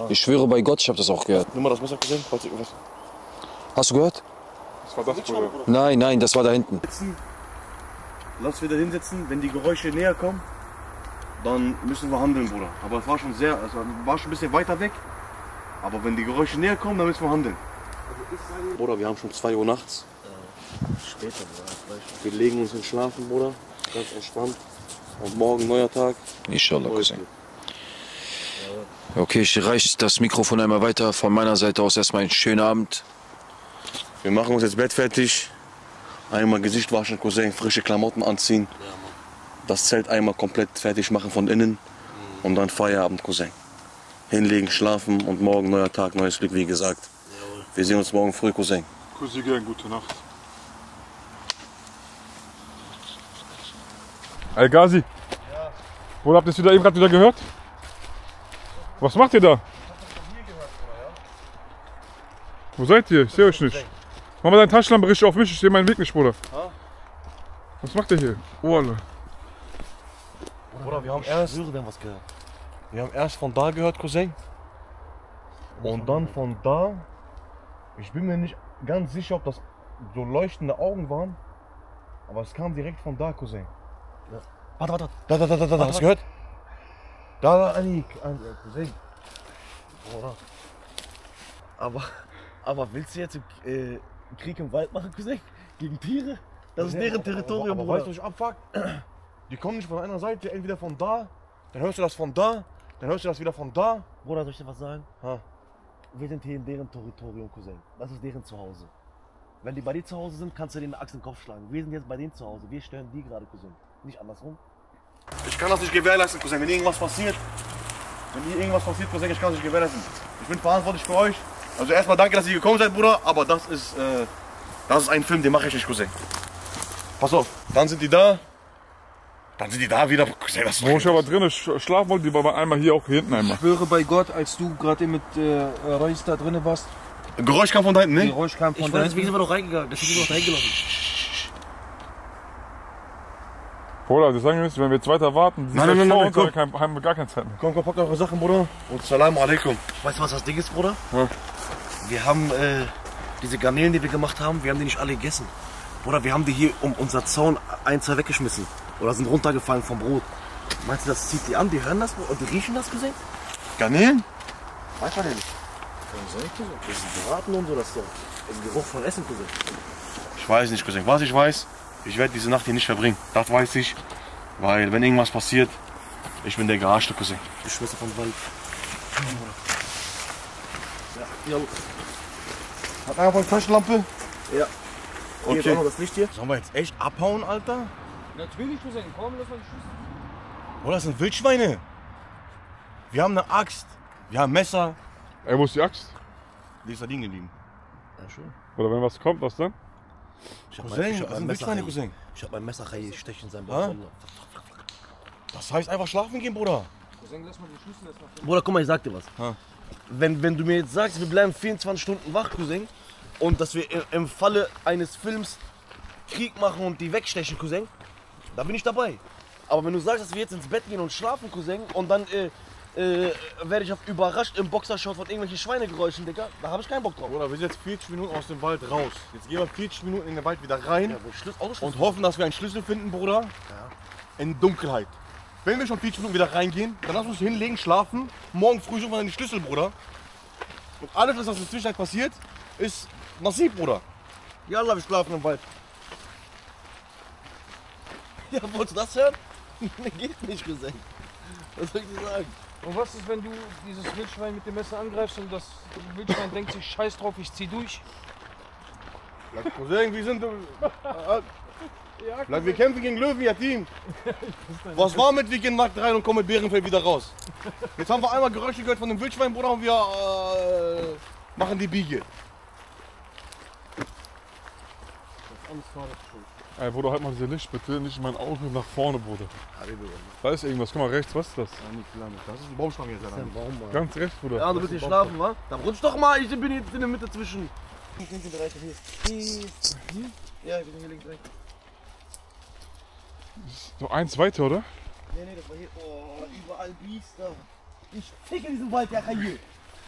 Ich schwöre bei Gott, ich habe das auch gehört. Nimm mal das Messer gesehen. Hast du gehört? Was war das, Bruder? Nein, nein, das war da hinten. Lass wieder hinsetzen. Wenn die Geräusche näher kommen, dann müssen wir handeln, Bruder. Aber es war schon ein bisschen weiter weg. Aber wenn die Geräusche näher kommen, dann müssen wir handeln. Bruder, wir haben schon 2 Uhr nachts. Später, Bruder. Wir legen uns in Schlafen, Bruder. Ganz entspannt. Und morgen neuer Tag. Inshallah, Cousin. Okay, ich reiche das Mikrofon einmal weiter. Von meiner Seite aus erstmal einen schönen Abend. Wir machen uns jetzt Bett fertig. Einmal Gesicht waschen, Cousin, frische Klamotten anziehen. Das Zelt einmal komplett fertig machen von innen. Und dann Feierabend, Cousin. Hinlegen, schlafen und morgen neuer Tag, neues Glück, wie gesagt. Jawohl. Wir sehen uns morgen früh, Cousin. Cousin, gute Nacht. Ey, Gazi. Ja. Bruder, habt ihr das eben gerade wieder gehört? Was macht ihr da? Wo seid ihr? Ich sehe euch nicht. Mach mal deine Taschenlampe richtig auf mich, ich sehe meinen Weg nicht, Bruder. Was macht ihr hier? Oh, Alter. Bruder, wir haben erst von da gehört, Cousin. Und dann von da. Ich bin mir nicht ganz sicher, ob das so leuchtende Augen waren. Aber es kam direkt von da, Cousin. Ja. Warte. Da, hast du gehört? Da, Annik, Cousin. Bruder. Aber willst du jetzt Krieg im Wald machen, Cousin? Gegen Tiere? Das ist deren Territorium, aber Bruder. weißt du, was ich abfuck? Die kommen nicht von einer Seite, entweder von da, dann hörst du das von da, dann hörst du das wieder von da. Bruder, soll ich dir was sagen? Ha. Wir sind hier in deren Territorium, Cousin. Das ist deren Zuhause. Wenn die bei dir zu Hause sind, kannst du denen eine Axt in den Kopf schlagen. Wir sind jetzt bei denen zu Hause. Wir stören die gerade, Cousin. Nicht andersrum. Ich kann das nicht gewährleisten, Cousin. Wenn irgendwas passiert, Cousin, ich kann das nicht gewährleisten. Ich bin verantwortlich für euch. Also erstmal danke, dass ihr gekommen seid, Bruder. Aber das ist ein Film, den mache ich nicht, Cousin. Pass auf, dann sind die da. Dann sind die da wieder. Cousin, das Wo ich aber drin schlafen wollte, die war einmal hier, auch hier hinten einmal. Ich schwöre bei Gott, als du gerade mit Reis da drin warst. Geräusch kam von da hinten, ne? Geräusch kam von Ich da weiß, hinten. wie sind wir doch reingegangen? Deswegen sind wir doch reingelaufen. Bruder, das sagen wir nicht, wenn wir jetzt weiter warten, die Nein, sind nein, vor nein, uns, haben wir gar keine Zeit mehr. Komm, packt eure Sachen, Bruder. Und Salam alaikum. Weißt du, was das Ding ist, Bruder? Ja. Wir haben diese Garnelen, die wir gemacht haben, wir haben die nicht alle gegessen. Bruder, wir haben die hier um unser Zaun 1, 2 weggeschmissen. Oder sind runtergefallen vom Brot. Meinst du, das zieht die an? Die hören das und die riechen das, gesehen? Garnelen? Weiß man ja nicht. Das ist Braten und so, das ist doch ein Geruch von Essen, Cousin. Ich weiß nicht, Cousin. Was ich weiß, ich werde diese Nacht hier nicht verbringen. Das weiß ich. Weil, wenn irgendwas passiert, ich bin der gearschte Cousin. Geschwister vom Wald. Ja, Hat einer von Taschenlampe? ja. Hier ist auch noch das Licht hier. Sollen wir jetzt echt abhauen, Alter? Natürlich, Cousin, komm, lass mal die Schüsse. Oder das sind Wildschweine. Wir haben eine Axt. Wir haben Messer. Ey, wo ist die Axt? Die ist da liegen geblieben. Ja, schön. Oder wenn was kommt, was dann? Ich hab Cousin, mein das sind Wildschweine, Cousin. Ich hab mein Messer stechen in seinem Ha? Bauch. Das heißt einfach schlafen gehen, Bruder. Cousin, lass mal die Schlüssel erstmal finden. Bruder, guck mal, ich sag dir was. Ha. Wenn du mir jetzt sagst, wir bleiben 24 Stunden wach, Cousin, und dass wir im Falle eines Films Krieg machen und die wegstechen, Cousin, da bin ich dabei. Aber wenn du sagst, dass wir jetzt ins Bett gehen und schlafen, Cousin, und dann werde ich überrascht im Boxershort von irgendwelchen Schweinegeräuschen, Digga, da habe ich keinen Bock drauf. Bruder, wir sind jetzt 40 Minuten aus dem Wald raus. Jetzt gehen wir 40 Minuten in den Wald wieder rein Ja, Autoschlüssel. und hoffen, dass wir einen Schlüssel finden, Bruder. Ja. In Dunkelheit. Wenn wir schon 40 Minuten wieder reingehen, dann lass uns hinlegen, schlafen. Morgen früh suchen wir dann die Schlüssel, Bruder. Und alles, was in der Zwischenzeit passiert, ist Nasib, Bruder. Ja, Allah, wir schlafen im Wald. Ja, wolltest du das hören? Geht nicht, Cousin. Was soll ich dir sagen? Und was ist, wenn du dieses Wildschwein mit dem Messer angreifst und das Wildschwein denkt sich, scheiß drauf, ich zieh durch? Cousin, wir sind... wir kämpfen gegen Löwen, ja Team. Was war mit, wir gehen nackt rein und kommen mit Bärenfell wieder raus. Jetzt haben wir einmal Geräusche gehört von dem Wildschwein, Bruder, und wir machen die Biege. Ey, Bruder, halt mal diese Licht bitte, nicht in mein Auge nach vorne, Bruder. Da ist irgendwas, guck mal rechts, was ist das? Das ist ein Baumstamm jetzt, Alter. Ganz rechts, Bruder. Ja, du willst hier schlafen, wa? Dann rutsch doch mal, ich bin jetzt in der Mitte zwischen. Ja, wir sind hier links rechts. So eins weiter, oder? Nee, das war hier. Oh, überall Biester. Ich ficke diesen Wald, ja, hier.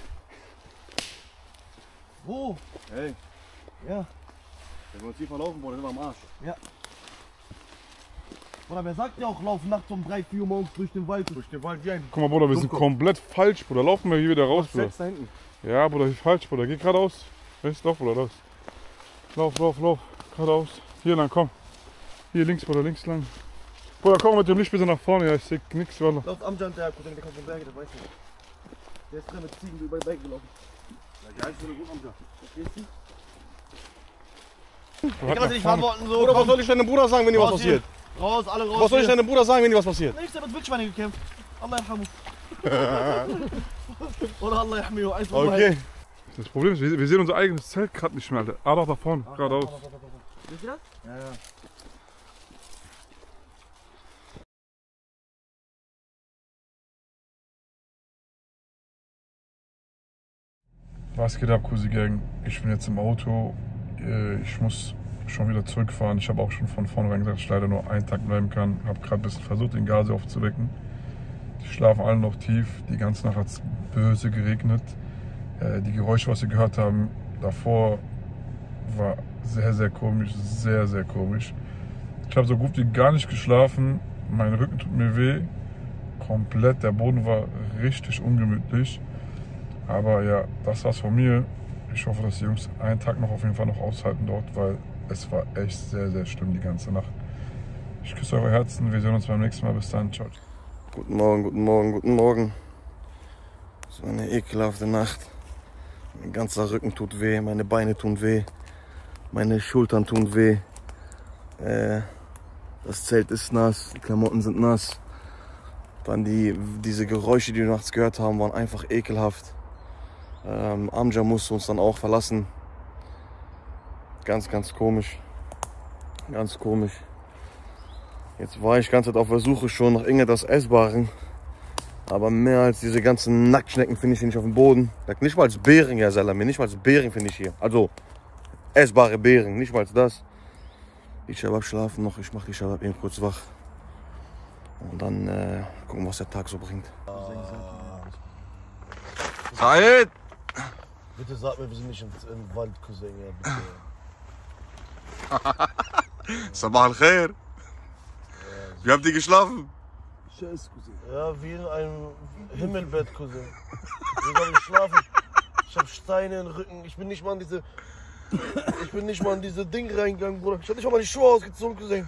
Wo? Hey, Ja. wenn wir uns hier verlaufen, Bruder, sind wir am Arsch. Oder wer sagt ja auch, laufen nachts um 3, 4 Uhr morgens durch den Wald. Durch den Wald wie ein Guck mal, Bruder, wir sind komplett falsch, Bruder. Laufen wir hier wieder raus, Bruder. Setz da hinten. Ja, Bruder, hier falsch, Bruder. Geh geradeaus. Rechts, lauf, Bruder, raus. Lauf, lauf, lauf. Geradeaus. Hier lang, komm. Hier links, Bruder, links lang. Bruder, komm mit dem Licht bitte nach vorne. Ja, ich seh nix, Bruder. Lauf Amjan, der kommt vom Berge, das weiß ich nicht. Der ist drin mit Ziegen über die Berge gelaufen. Ja, ich will gut am Tag. Verstehst du? Ich Ich kann das nicht verantworten, so. Bruder, was soll ich deinem Bruder sagen, wenn dir was Raus hier. passiert? Raus, alle raus. Was soll ich hier. deinem Bruder sagen, wenn dir was passiert? Nichts, der hat mit Wildschweine gekämpft. Allah yarhamu. Oder Allah yahmiu. Eins von beiden. Okay. Das Problem ist, wir sehen unser eigenes Zelt gerade nicht mehr, Alter. Ah, doch, da vorne, geradeaus. Siehst du das? Ja, ja. Was geht ab, Cousin Gang? Ich bin jetzt im Auto. Ich muss schon wieder zurückfahren. Ich habe auch schon von vornherein gesagt, dass ich leider nur einen Tag bleiben kann. Ich habe gerade ein bisschen versucht, den Gazi aufzuwecken. Die schlafen alle noch tief. Die ganze Nacht hat es böse geregnet. Die Geräusche, was sie gehört haben, davor war sehr, sehr komisch. Sehr, sehr komisch. Ich habe so gut wie gar nicht geschlafen. Mein Rücken tut mir weh. Komplett. Der Boden war richtig ungemütlich. Aber ja, das war's von mir. Ich hoffe, dass die Jungs einen Tag noch auf jeden Fall noch aushalten dort, weil es war echt sehr, sehr schlimm die ganze Nacht. Ich küsse eure Herzen. Wir sehen uns beim nächsten Mal. Bis dann. Ciao. Guten Morgen, guten Morgen, guten Morgen. Es war eine ekelhafte Nacht. Mein ganzer Rücken tut weh, meine Beine tun weh, meine Schultern tun weh. Das Zelt ist nass, die Klamotten sind nass. Dann diese Geräusche, die wir nachts gehört haben, waren einfach ekelhaft. Amjan musste uns dann auch verlassen. Ganz, ganz komisch. Ganz komisch. Jetzt war ich die ganze Zeit auf der Suche schon nach irgendetwas Essbarem. Aber mehr als diese ganzen Nacktschnecken finde ich hier nicht auf dem Boden. Nicht mal als Beeren, ja Salami, nicht mal als Beeren finde ich hier. Also essbare Beeren, nicht mal als das. Die Shabab schlafen noch, ich mache die Shabab eben kurz wach. Und dann gucken, was der Tag so bringt. Said! Bitte sag mir, wir sind nicht im Wald, Cousin. Ja, bitte. Sabah al-Khair. Wie habt ihr geschlafen? Scheiß, Cousin. Ja, wie in einem Himmelbett, Cousin. Wie soll ich schlafen? Ich hab Steine im Rücken. Ich bin nicht mal in diese Ding reingegangen, Bruder. Ich hab nicht mal meine Schuhe ausgezogen, Cousin.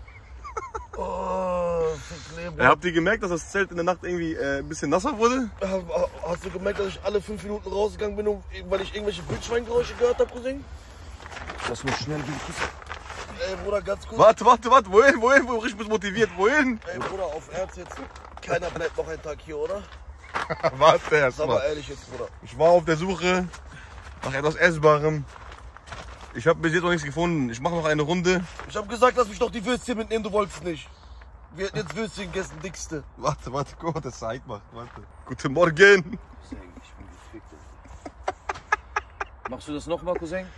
Oh, Leben. Habt ihr gemerkt, dass das Zelt in der Nacht irgendwie ein bisschen nasser wurde? Hast du gemerkt, dass ich alle 5 Minuten rausgegangen bin, weil ich irgendwelche Wildschweingeräusche gehört habe, Cousin? Das muss schnell gehen. Ey, Bruder, ganz kurz. Warte, wohin? Ich bin motiviert, wohin? Ey, Bruder, auf Ernst jetzt. Keiner bleibt noch einen Tag hier, oder? Warte erst Sag mal mal. ehrlich jetzt, Bruder. Ich war auf der Suche nach etwas Essbarem. Ich habe bis jetzt noch nichts gefunden. Ich mache noch eine Runde. Ich hab gesagt, lass mich doch die Würstchen mitnehmen, du wolltest nicht. Wir hätten jetzt Würstchen gegessen, dickste. Warte, guck mal, das Zeit macht. Warte. Guten Morgen. Ich bin gefickt. Machst du das nochmal, Cousin?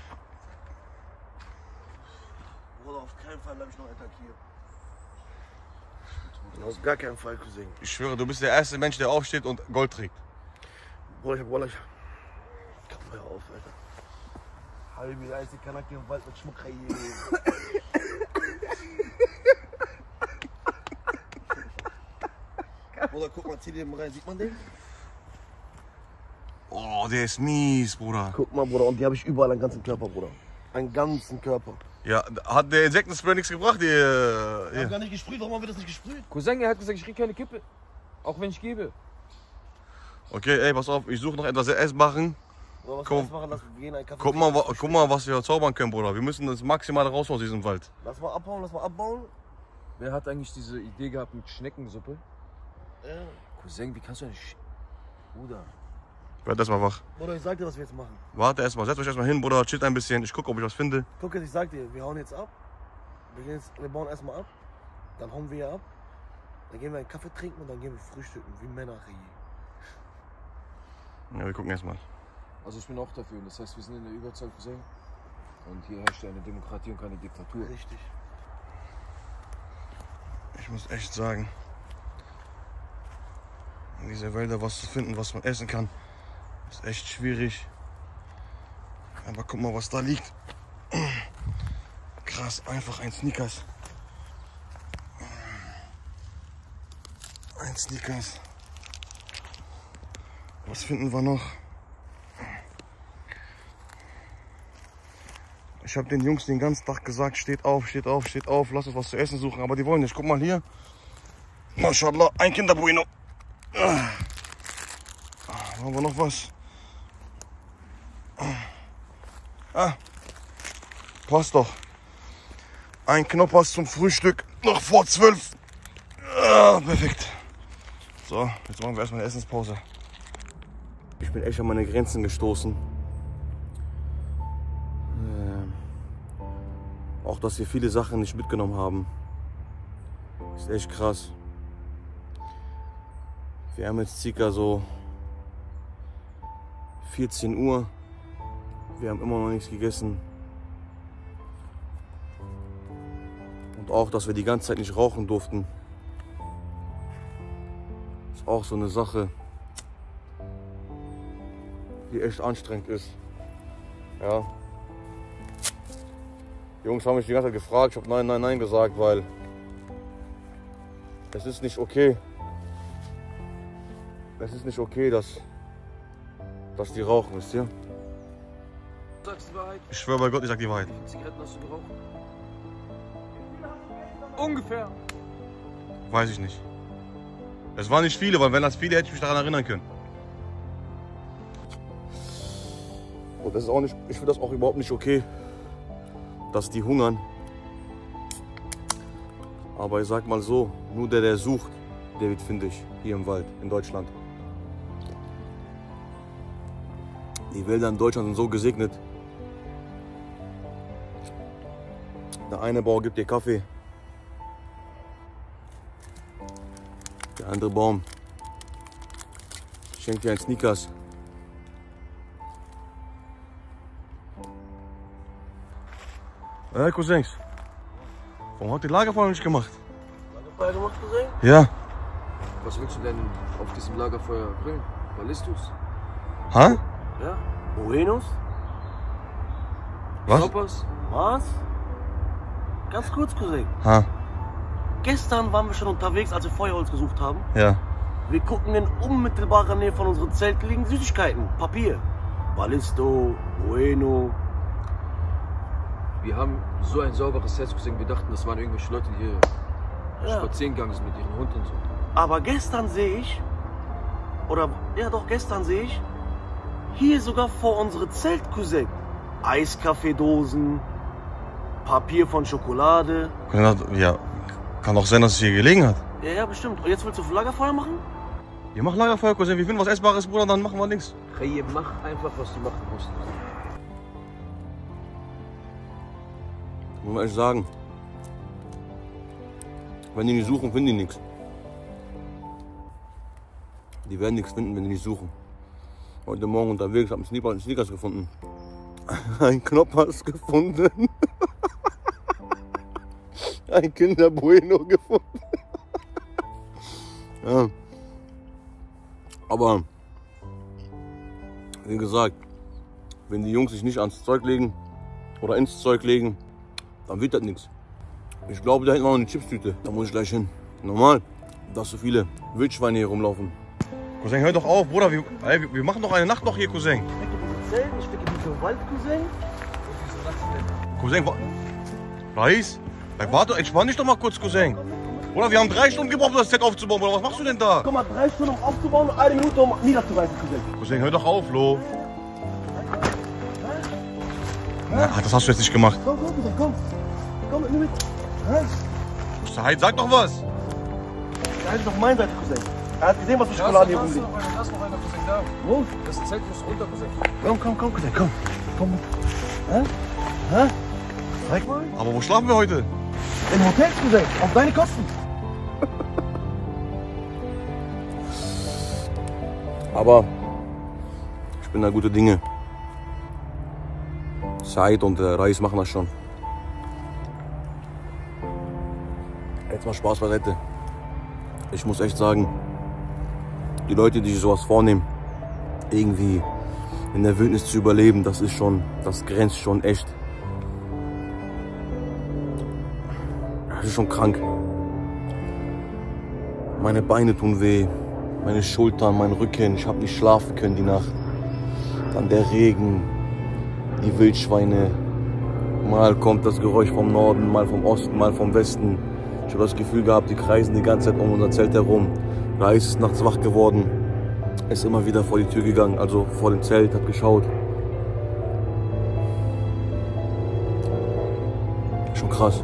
Bruder, auf keinen Fall bleib ich noch einen Tag hier. Auf gar keinen Fall, Cousin. Ich schwöre, du bist der erste Mensch, der aufsteht und Gold trägt. Bruder, ich hab Wallah. Komm mal auf, Alter. Halbi, da ist die Kanake im Wald mit Schmuck hier. Bruder, guck mal, zieh den rein. Sieht man den? Oh, der ist mies, Bruder. Guck mal, Bruder, und die habe ich überall am ganzen Körper, Bruder. Am ganzen Körper. Ja, hat der Insektenspray nichts gebracht? Ich hab gar nicht gesprüht, warum haben wir das nicht gesprüht? Cousin, er hat gesagt, ich krieg keine Kippe. Auch wenn ich gebe. Okay, ey, pass auf, ich suche noch etwas Essbares. Bruder, was Komm. wir jetzt machen, lass wir gehen einen Kaffee Guck mal, trinken. guck mal, was wir zaubern können, Bruder. Wir müssen das Maximale raus aus diesem Wald. Lass mal abbauen. Wer hat eigentlich diese Idee gehabt mit Schneckensuppe? Ja. Cousin, wie kannst du nicht... Bruder. Werd erstmal wach. Bruder, ich sag dir, was wir jetzt machen. Warte erstmal, setzt euch erstmal hin, Bruder, chillt ein bisschen. Ich gucke, ob ich was finde. Guck jetzt, ich sag dir, wir hauen jetzt ab. Wir bauen erstmal ab. Dann hauen wir ab. Dann gehen wir einen Kaffee trinken und dann gehen wir frühstücken, wie Männer. Ja, wir gucken erstmal. Also ich bin auch dafür. Das heißt, wir sind in der Überzahl, Cousin. Und hier herrscht eine Demokratie und keine Diktatur. Richtig. Ich muss echt sagen, in dieser Wälder was zu finden, was man essen kann, ist echt schwierig. Aber guck mal, was da liegt. Krass, einfach ein Snickers. Ein Snickers. Was finden wir noch? Ich habe den Jungs den ganzen Tag gesagt, steht auf, lass uns was zu essen suchen, aber die wollen nicht. Guck mal hier. Maschallah, ein Kinderbueno. Haben wir noch was? Passt doch. Ein Knoppers zum Frühstück, noch vor 12. Perfekt. So, jetzt machen wir erstmal eine Essenspause. Ich bin echt an meine Grenzen gestoßen. Auch, dass wir viele Sachen nicht mitgenommen haben. Ist echt krass. Wir haben jetzt circa so 14 Uhr. Wir haben immer noch nichts gegessen. Und auch, dass wir die ganze Zeit nicht rauchen durften. Ist auch so eine Sache, die echt anstrengend ist. Ja. Die Jungs haben mich die ganze Zeit gefragt, ich habe nein, nein, nein gesagt, weil es ist nicht okay. Es ist nicht okay, dass die rauchen, wisst ihr? Sagst du die Wahrheit? Ich schwöre bei Gott, ich sag die Wahrheit. Wie viele Zigaretten hast du geraucht? Ungefähr. Weiß ich nicht. Es waren nicht viele, weil wenn das viele, hätte ich mich daran erinnern können. Und das ist auch nicht, ich finde das auch überhaupt nicht okay, dass die hungern. Aber ich sag mal so, nur der sucht, der wird fündig hier im Wald, in Deutschland. Die Wälder in Deutschland sind so gesegnet. Der eine Baum gibt dir Kaffee. Der andere Baum schenkt dir ein Snickers. Cousins, warum habt ihr Lagerfeuer nicht gemacht? Lagerfeuer gemacht, Cousin? Ja. Was willst du denn auf diesem Lagerfeuer bringen? Ballistus? Ha? Ja. Buenos? Was? Knoppers? Was? Ganz kurz, Cousin. Ha? Gestern waren wir schon unterwegs, als wir Feuerholz gesucht haben. Ja. Wir gucken in unmittelbarer Nähe von unserem Zelt liegen Süßigkeiten, Papier. Ballisto, Bueno. Wir haben so ein sauberes Herz gesehen, wir dachten, das waren irgendwelche Leute, die hier spazieren gegangen sind mit ihren Hunden und so. Aber gestern sehe ich, oder ja doch, gestern sehe ich, hier sogar vor unsere Zelt, Cousin, Eiskaffeedosen, Papier von Schokolade. Ja, kann doch sein, dass es hier gelegen hat. Ja, ja, bestimmt. Und jetzt willst du Lagerfeuer machen? Wir machen Lagerfeuer, Cousin. Wir finden was Essbares, Bruder, dann machen wir nichts. Hey, mach einfach, was du machen musst. Muss man echt sagen. Wenn die nicht suchen, finden die nichts. Die werden nichts finden, wenn die nicht suchen. Heute Morgen unterwegs, habe einen Snickers gefunden. Ein Knoppers gefunden. Ein Kinderbueno gefunden. Ja. Aber, wie gesagt, wenn die Jungs sich nicht ans Zeug legen oder ins Zeug legen, dann wird das nichts. Ich glaube, da hinten war noch eine Chipstüte. Da muss ich gleich hin. Normal, dass so viele Wildschweine hier rumlaufen. Cousin, hör doch auf, Bruder. Wir machen doch eine Nacht noch hier, Cousin. Ich wecke diese Zellen, ich wecke diese Wald, Cousin. Cousin, Reis? Warte, entspann dich doch mal kurz, Cousin. Oder wir haben 3 Stunden gebraucht, um das Set aufzubauen. Oder was machst du denn da? Guck mal, 3 Stunden um aufzubauen und 1 Minute um niederzureißen, Cousin. Cousin, hör doch auf, Lo. Na, das hast du jetzt nicht gemacht. Komm, Cousin, komm. Komm, nimm mit. Said, sag doch was. Da ist doch meine Seite, Cousin. Er hat gesehen, was für Schokolade hier rumliegt. Da ist noch einer, Cousin, da. Wo? Das Zelt muss runter, Cousin. Komm, Cousin, komm. Komm mit. Hä? Zeig mal. Aber wo schlafen wir heute? Im Hotel, Cousin. Auf deine Kosten. Aber ich bin da gute Dinge. Said und Reis machen das schon. Jetzt mal Spaß beiseite. Ich muss echt sagen, die Leute, die sich sowas vornehmen, irgendwie in der Wildnis zu überleben, das grenzt schon echt. Das ist schon krank. Meine Beine tun weh, meine Schultern, mein Rücken, ich habe nicht schlafen können die Nacht. Dann der Regen, die Wildschweine. Mal kommt das Geräusch vom Norden, mal vom Osten, mal vom Westen. Ich habe das Gefühl gehabt, die kreisen die ganze Zeit um unser Zelt herum. Rais ist nachts wach geworden, ist immer wieder vor die Tür gegangen, also vor dem Zelt, hat geschaut. Schon krass.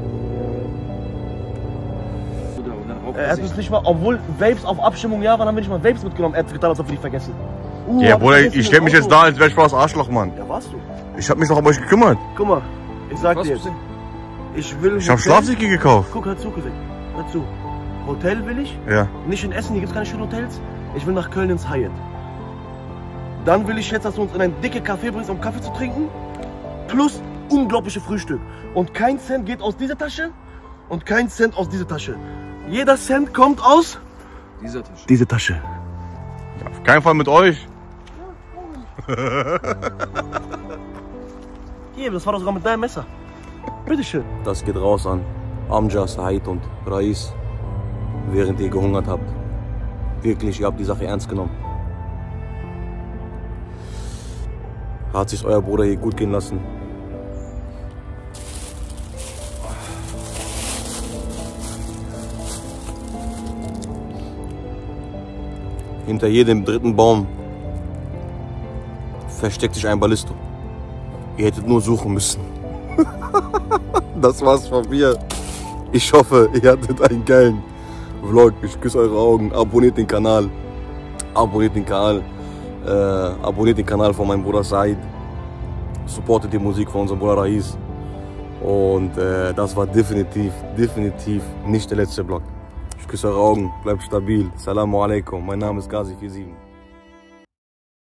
Er hat uns nicht mal, obwohl Vapes auf Abstimmung ja waren, haben wir nicht mal Vapes mitgenommen. Er hat getan, als ob wir die vergessen. Ja, Bruder, ich stell mich jetzt da, als wäre ich voll das Arschloch, Mann. Ja, warst du? Ich hab mich noch um euch gekümmert. Guck mal, ich sag dir jetzt. Ich hab Schlafsäcke gekauft. Guck, hör zu, Cousin. Hör zu. Hotel will ich. Ja. Nicht in Essen, hier gibt's keine schönen Hotels. Ich will nach Köln ins Hyatt. Dann will ich jetzt, dass du uns in ein dicke Café bringst, um Kaffee zu trinken. Plus unglaubliche Frühstück. Und kein Cent geht aus dieser Tasche und kein Cent aus dieser Tasche. Jeder Cent kommt aus Dieser Tasche. diese Tasche. Ja, auf keinen Fall mit euch. Hier, das war doch sogar mit deinem Messer. Bitteschön. Das geht raus an Amja, Said und Rais, während ihr gehungert habt. Wirklich, ihr habt die Sache ernst genommen. Hat sich euer Bruder hier gut gehen lassen. Hinter jedem dritten Baum versteckt sich ein Ballisto. Ihr hättet nur suchen müssen. Das war's von mir. Ich hoffe, ihr hattet einen geilen Vlog. Ich küsse eure Augen. Abonniert den Kanal. Abonniert den Kanal. Abonniert den Kanal von meinem Bruder Said. Supportet die Musik von unserem Bruder Rais. Und das war definitiv nicht der letzte Vlog. Ich küsse eure Augen. Bleibt stabil. Assalamu alaikum. Mein Name ist Gazi47.